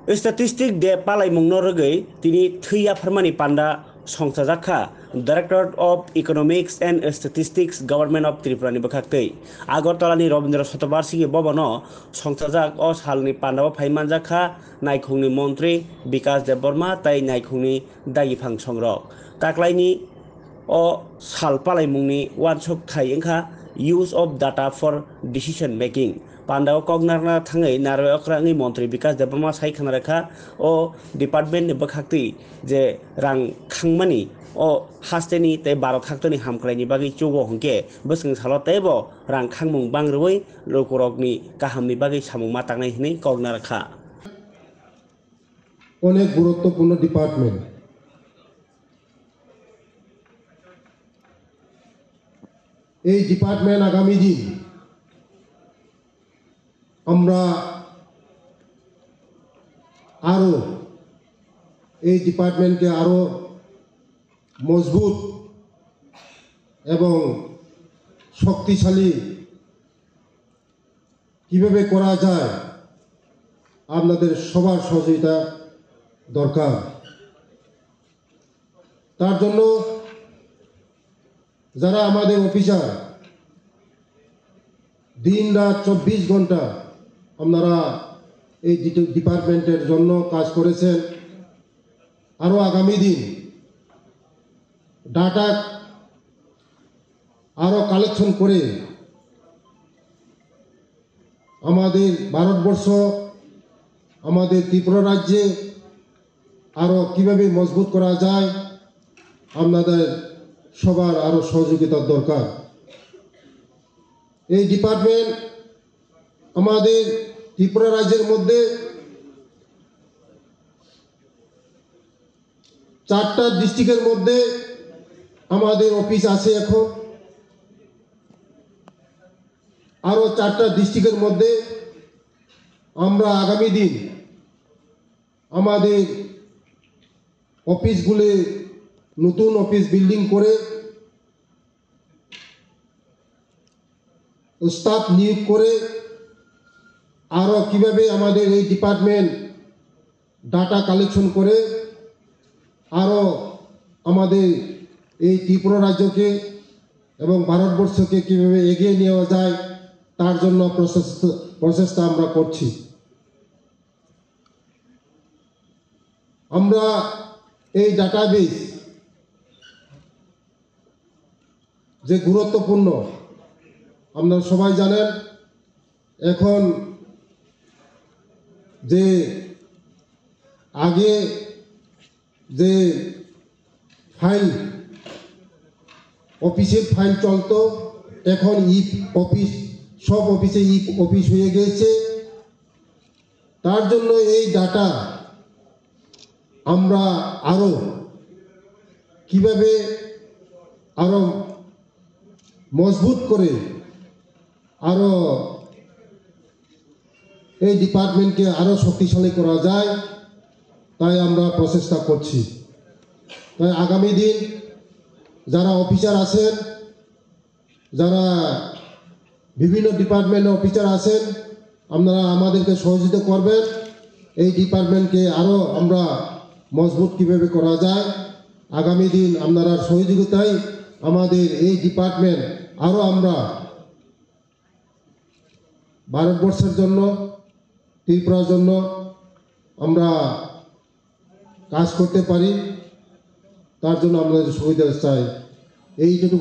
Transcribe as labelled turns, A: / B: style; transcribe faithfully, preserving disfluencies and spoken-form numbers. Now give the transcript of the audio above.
A: Statistic दे पालायमुंनो रगै तिनि थैया फरमानि पान्डा संसाजाखा directorate of economics and statistics government of त्रिपुरानि बखाक्तै आगरतलानि रवींद्र शतबार्षिकी भवनो संसाजाक अ सालनि पान्डाव फाइमानजाखा नायखुंनि मन्त्री विकास देबबर्मा तै नायखुंनि दागिफां संरक ताक्लाइनि अ साल पालायमुंनि वानसक थाइ ओंखा use of data for decision making पांडाव कगनारना थाङै नारवे अख्रांनि मन्त्री विकास देबबर्मा साइ खानारेखा ओ डिपार्टमेंट नि बखाक्ति जे रां खांमानि ओ हास्टेनि ते बारो थाक्तनि हामख्लायनि बागै चौगो हंके बोसों सालो तेबो रां खांमुं बांग्रबै लोकरकनि गाहामनि बागै सामुं मातांनाय हनै कगनारखा
B: অনেক গুরুত্বপূর্ণ ডিপার্টমেন্ট। এই ডিপার্টমেন্ট আগামী দিন আমরা আরো এই ডিপার্টমেন্টকে আরো মজবুত এবং শক্তিশালী কিভাবে করা যায় আপনাদের সবার সহযোগিতা দরকার। তার জন্য যারা আমাদের অফিসার দিন রাত চব্বিশ ঘন্টা আপনারা এই ডিপার্টমেন্টের জন্য কাজ করেছেন, আরো আগামী দিন ডাটা আরো কালেকশন করে আমাদের ভারতবর্ষ আমাদের ত্রিপুরা রাজ্যে আরো কিভাবে মজবুত করা যায় আপনাদের সবার আরো সহযোগিতার দরকার। এই ডিপার্টমেন্ট আমাদের ত্রিপুরা রাজ্যের মধ্যে চারটা ডিস্ট্রিক্টের মধ্যে আমাদের অফিস আছে। এখন আরো চারটা ডিস্ট্রিক্টের মধ্যে আমরা আগামী দিন আমাদের অফিসগুলো নতুন অফিস বিল্ডিং করে স্টাফ নিয়োগ করে আরো কিভাবে আমাদের এই ডিপার্টমেন্ট ডাটা কালেকশন করে আরো আমাদের এই ত্রিপুরা রাজ্যকে এবং ভারতবর্ষকে কিভাবে এগিয়ে নেওয়া যায় তার জন্য প্রচেষ্টা আমরা করছি। আমরা এই ডাটাবেস যে গুরুত্বপূর্ণ আপনারা সবাই জানেন। এখন যে আগে যে ফাইল অফিসের ফাইল চলতো, এখন ই অফিস সব অফিসে ই অফিস হয়ে গেছে। তার জন্য এই ডাটা আমরা আরো কিভাবে আরো মজবুত করে আরো এই ডিপার্টমেন্টকে আরো শক্তিশালী করা যায় তাই আমরা প্রচেষ্টা করছি। তাই আগামী দিন যারা অফিসার আছেন, যারা বিভিন্ন ডিপার্টমেন্টের অফিসার আছেন, আপনারা আমাদেরকে সহযোগিতা করবেন। এই ডিপার্টমেন্টকে আরো আমরা মজবুত কিভাবে করা যায় আগামী দিন আপনারা সহযোগিতায় আমাদের এই ডিপার্টমেন্ট আরো আমরা ভারতবর্ষের জন্য ত্রিপুরার জন্য আমরা কাজ করতে পারি, তার জন্য আমরা সুবিধা চাই। এইটুকু